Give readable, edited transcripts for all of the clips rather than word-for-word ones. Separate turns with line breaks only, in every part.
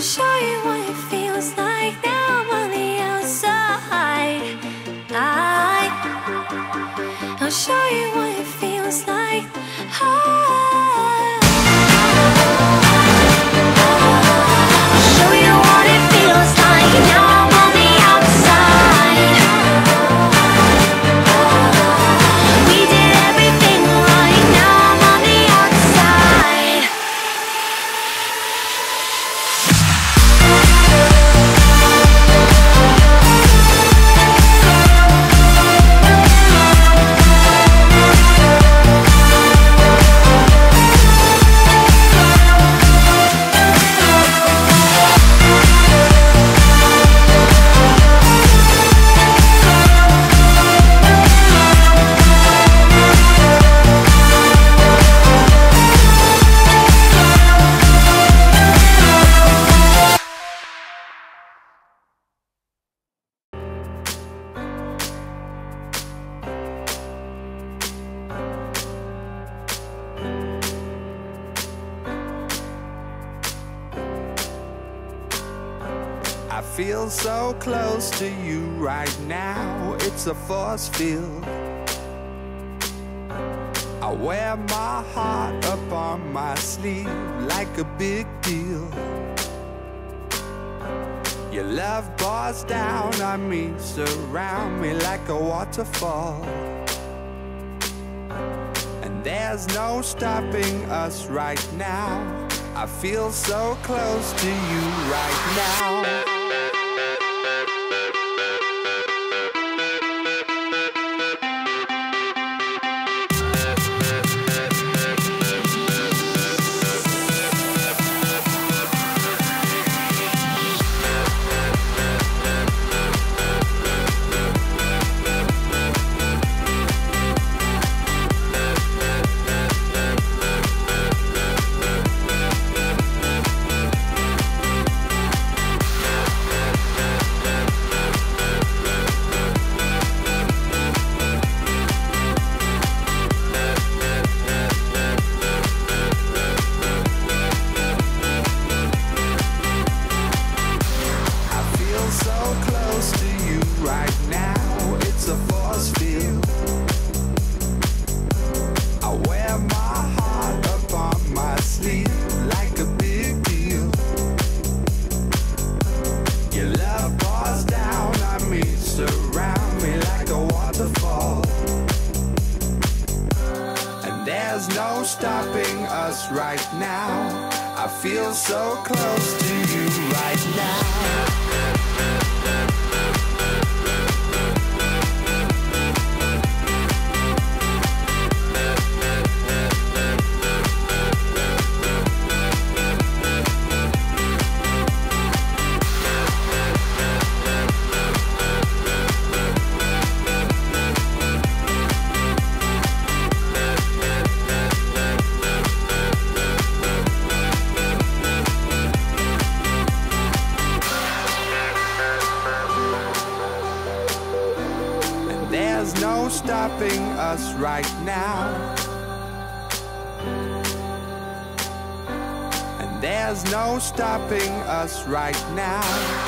show you what it feels like. Now I'm on the outside. I'll show you what it feels like. Show you what it feels like. Now I'm on the outside. We did everything right. Now I'm on the outside.
I feel so close to you right now, it's a force field. I wear my heart up on my sleeve like a big deal. Your love pours down on me, surround me like a waterfall. And there's no stopping us right now. I feel so close to you right now. There's no stopping us right now. I feel so close to you right now. There's no stopping us right now. And there's no stopping us right now.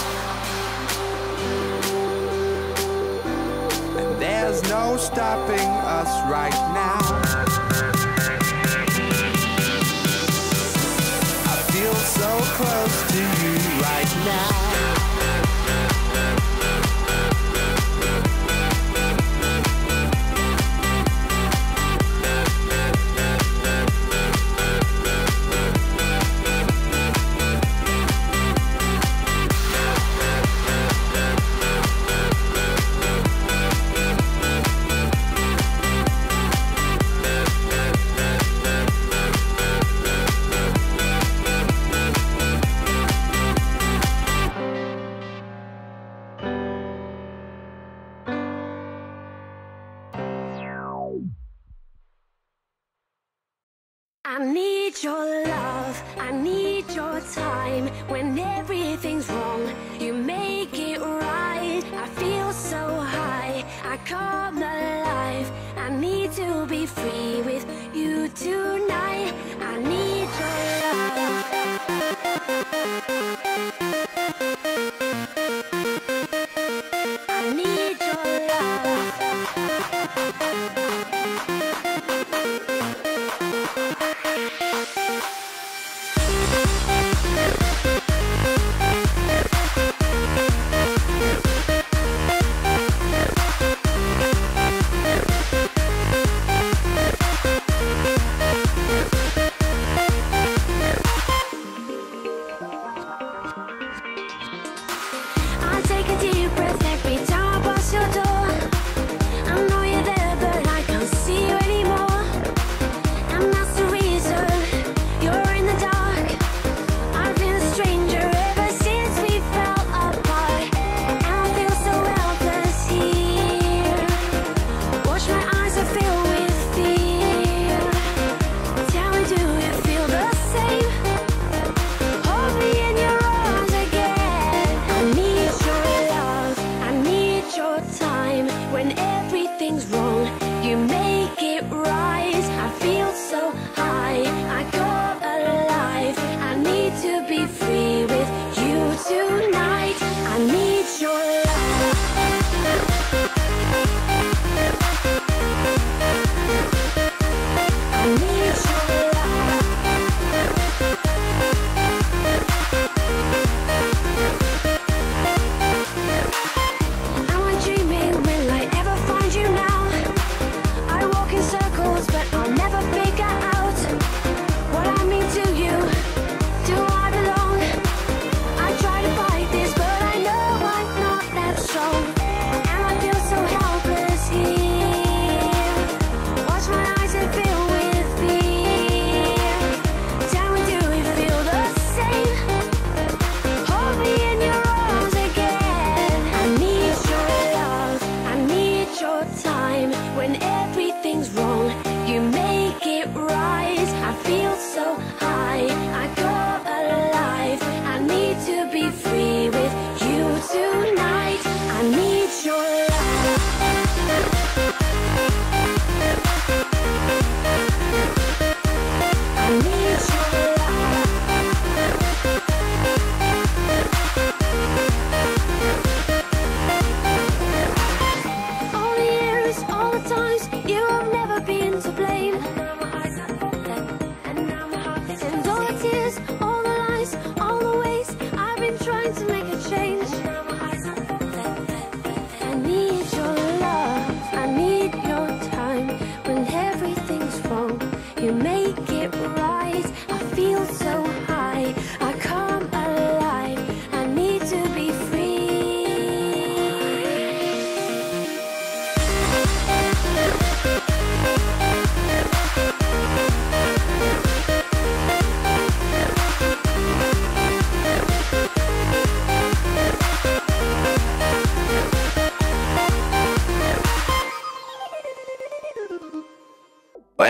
And there's no stopping us right now. I feel so close to you right now.
I need your love, I need your time. When everything's wrong, you make it right. I feel so high, I come alive. I need to be free with you tonight. I need your love.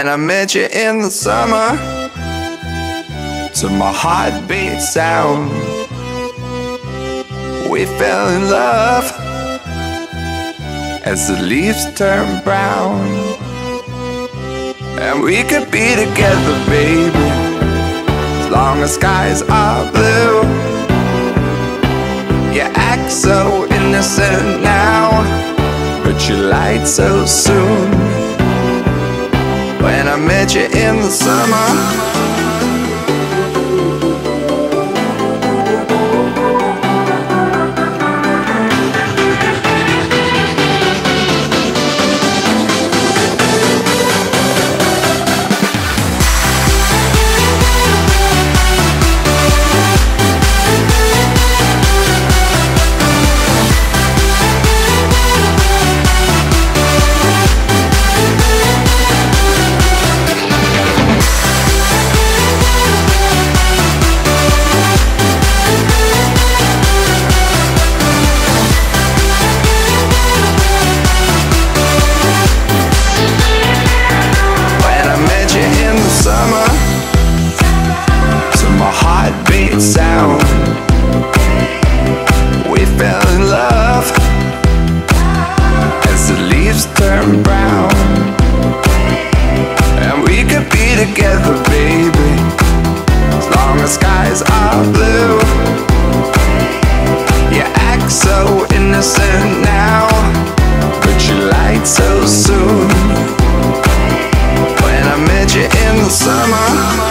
When I met you in the summer, to my heartbeat sound, we fell in love as the leaves turn brown. And we could be together, baby, as long as skies are blue. You act so innocent now, but you lied so soon. When I met you in the summer, sound, we fell in love as the leaves turn brown. And we could be together, baby, as long as skies are blue. You act so innocent now, but you lied so soon. When I met you in the summer,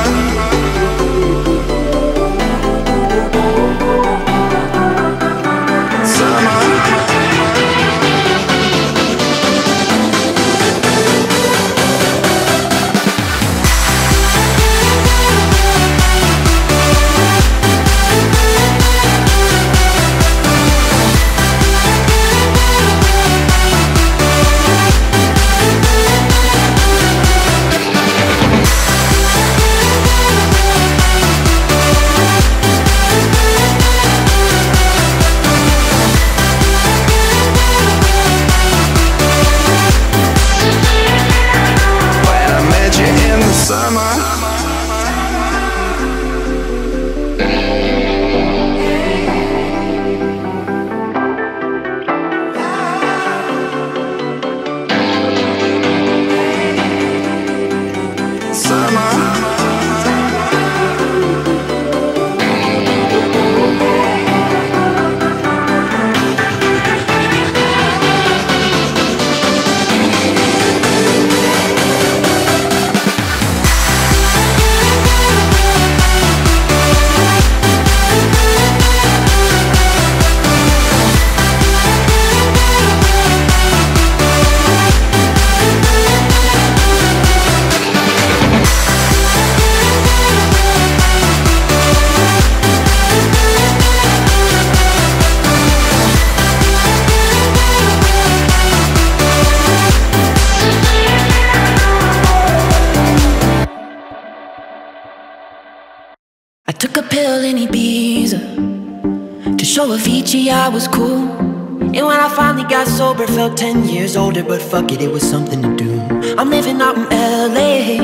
took a pill in Ibiza to show Avicii I was cool. And when I finally got sober, felt 10 years older. But fuck it, it was something to do. I'm living out in LA,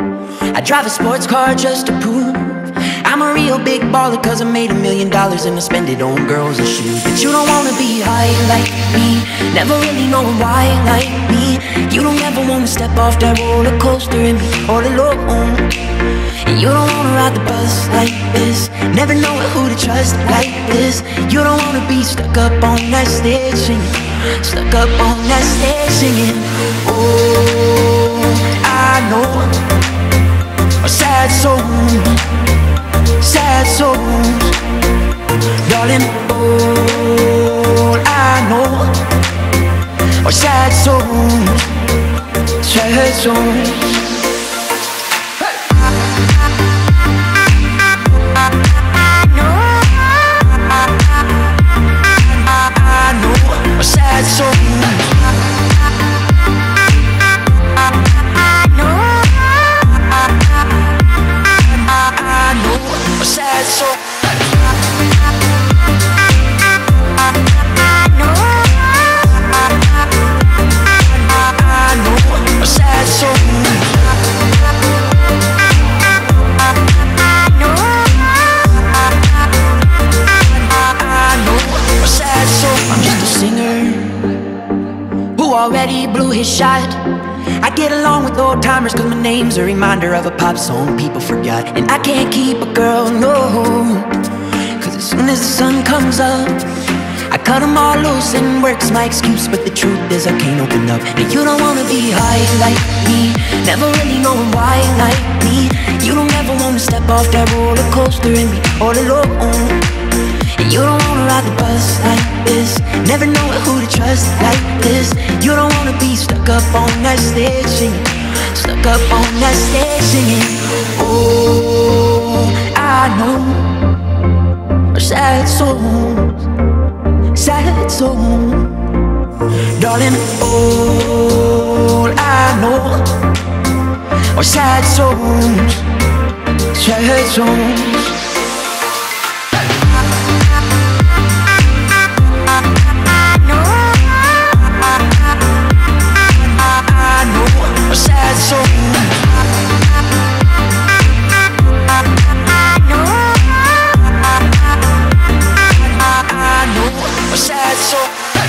I drive a sports car just to prove I'm a real big baller, cause I made $1 million and I spend it on girls and shoes. But you don't wanna be high like me, never really knowing why like me. You don't ever wanna step off that roller coaster and be all alone. And you don't wanna ride the bus like this, never know who to trust like this. You don't wanna be stuck up on that stage singing, stuck up on that stage singing. Oh, I know a sad soul, sad souls, darling. All I know are sad souls, sad souls. Sad souls. I know a sad soul. I know a sad soul. his shot. I get along with old timers cause my name's a reminder of a pop song people forgot. And I can't keep a girl, no, cause as soon as the sun comes up, I cut them all loose and work's my excuse. But the truth is I can't open up. And you don't wanna be high like me, never really knowing why like me. You don't ever wanna step off that roller coaster and be all alone. And you don't wanna ride the bus like this, never know who to trust like this. You don't wanna be stuck up on that stage singing, stuck up on that stage singing. Oh, I know sad songs, sad songs, darling. All I know are sad songs, sad songs. Sad songs. I know a sad song.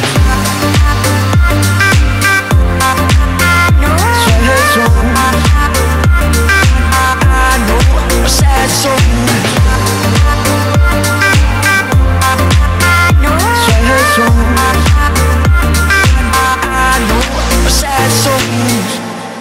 Sad song. I know a sad song. Sad song. I know a sad song.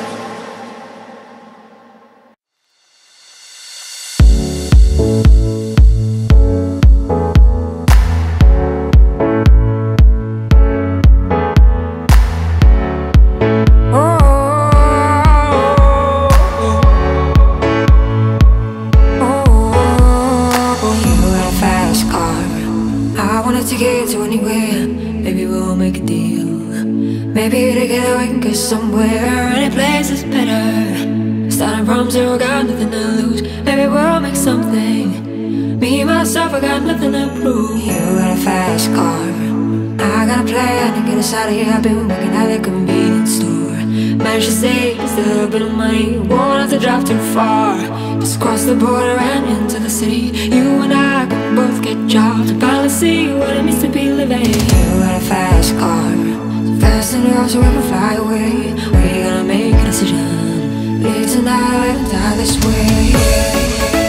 Maybe together we can get somewhere. Any place is better. Starting from zero, got nothing to lose. Maybe we'll make something. Me, myself, I got nothing to prove. You got a fast car, I got a plan to get us out of here. I've been working at the convenience store. Managed to save just a little bit of money. Won't have to drive too far. Just cross the border and into the city. You and I can both get jobs and finally see what it means to be living. You got a fast car, fast enough so we can fly away. We're gonna make a decision. Live tonight and die this way.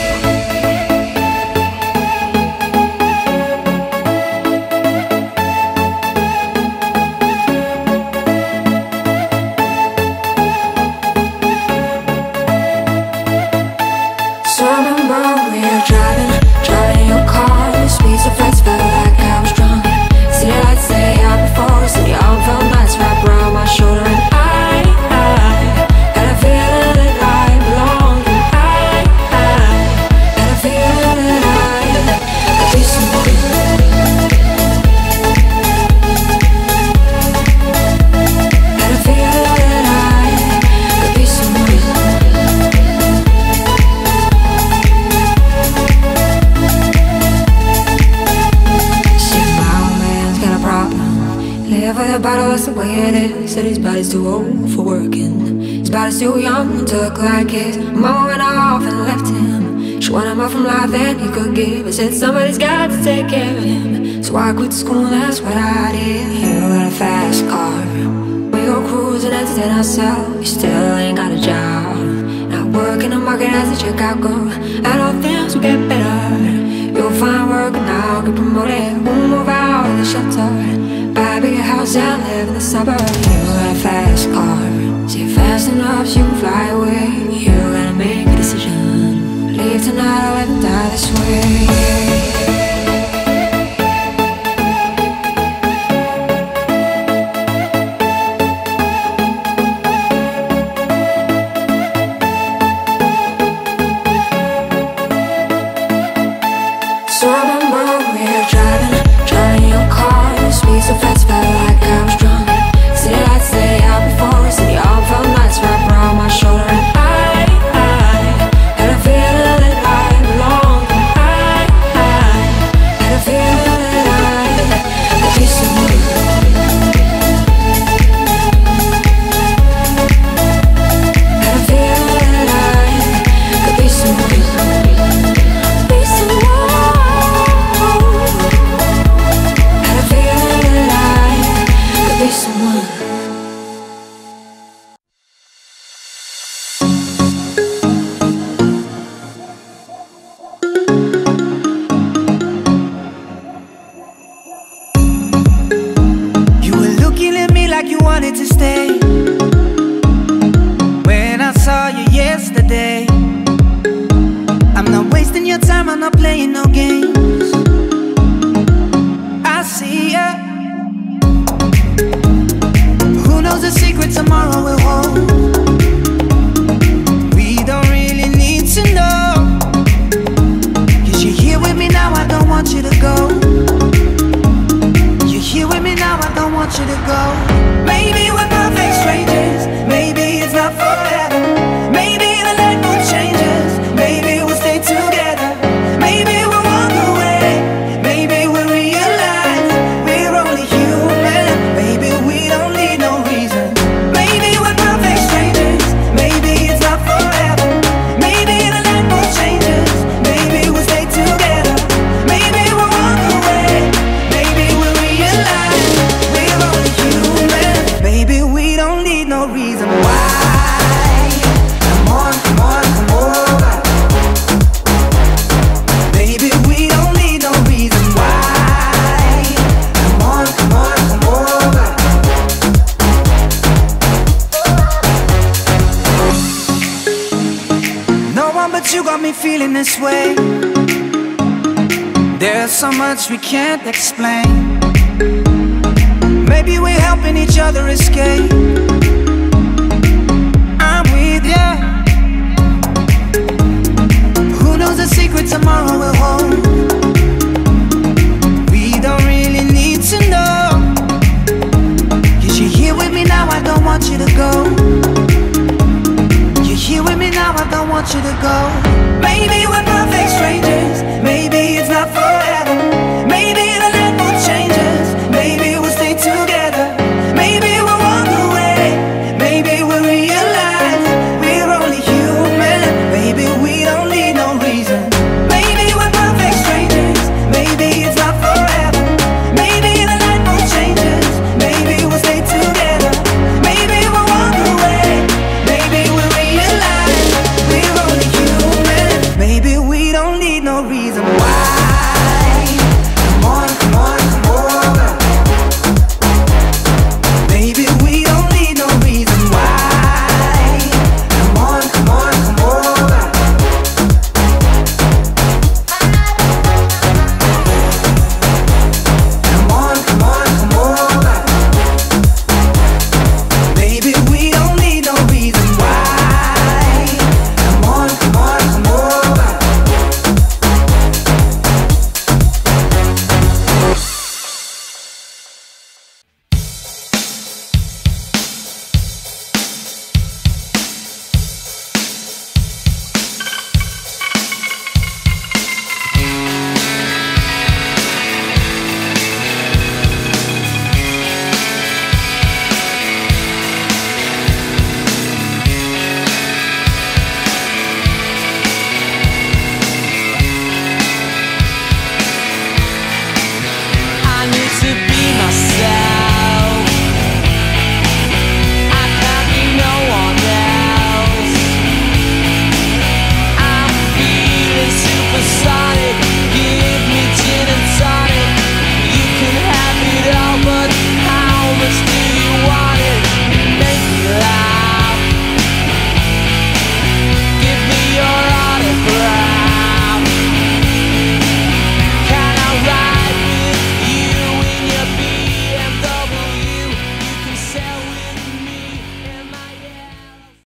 So I remember we were driving your car. The speed so fast, felt like I was drunk. City lights say out before us, and your arm felt nice wrapped around my shoulder. And I had a feeling that I belonged. And I had a feeling that I could be someone. Had a feeling that I could be someone. Live with a bottle, that's the way it is. Said his body's too old for working, his body's too young to look like his. Mama went off and left him. She wanted more from life than he could give. I said somebody's got to take care of him. So I quit school, that's what I did. You got a fast car, we go cruising, entertain ourselves. You still ain't got a job, not working the market as a checkout girl. I know things will get better. You'll find work and I'll get promoted. We'll move out of the shelter, buy a bigger house and live in the suburbs. You got a fast car, see fast enough so you can fly away. You gotta make a decision. Leave tonight or live and die this way. So I remember we were driving your car. The speed so fast, felt like I was drunk. City lights lay out before us, and your arm felt nice wrapped around my shoulder. And I had a feeling that I belonged. And I had a feeling that I could be someone. Had a feeling that I could be someone. Be someone. Had a feeling that I
Like you wanted to stay when I saw you yesterday. I'm not wasting your time, I'm not playing no games. I see ya. Who knows the secret tomorrow will hold? We don't really need to know. 'Cause you're here with me now, I don't want you to go. You're here with me now, I don't want you to go. Maybe we're perfect strangers, maybe it's not forever. Maybe the light will change us, maybe we'll stay together. Maybe we'll walk away, maybe we'll realize we're only human. Maybe we don't need no reason. Maybe we're perfect strangers, maybe it's not forever. Maybe the light will change us, maybe we'll stay together. Maybe we'll walk away, maybe we'll realize we're only human. Baby, we don't need no reason why. Come on, come on, come over. Baby, we don't need no reason why. Come on, come on, come over. No one but you got me feeling this way. There's so much we can't explain. Maybe we're helping each other escape.